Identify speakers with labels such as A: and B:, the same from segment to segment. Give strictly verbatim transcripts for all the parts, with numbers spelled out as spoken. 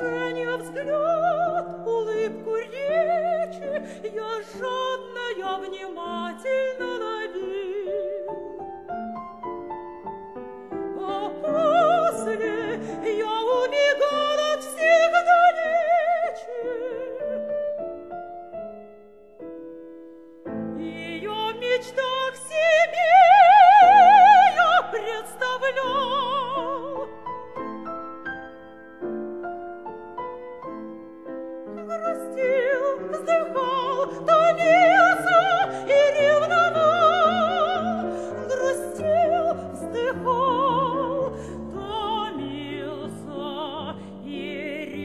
A: движение, взгляд, улыбку речи я жадно, я внимательно ловил. А после я убегал от всех далече. Ее в мечтах себе я представлял. Грустил, вздыхал, томился и ревновал. Грустил, вздыхал, томился и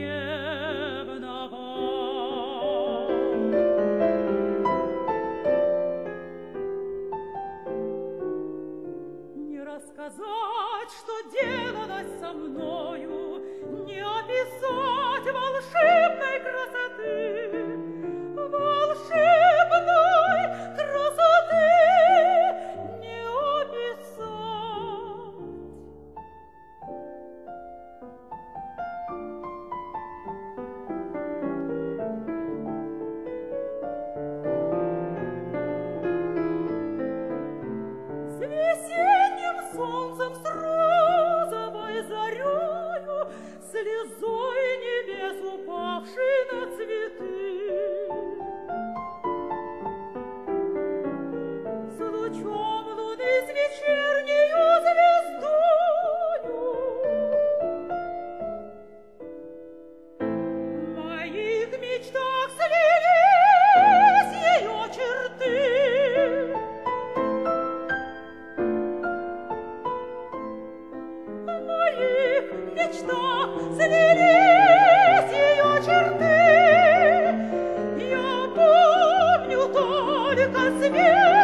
A: ревновал. Не рассказать, что делалось со мною, не описать волшебной красоты, волшебной красоты не описать. С весенним солнцем, с розовой зарею, слезой небес, упавшей на цветы, с лучом луны, с вечернею звездою. В моих мечтах слились ее черты. В моих мечтах слились ее черты. Я помню только свет.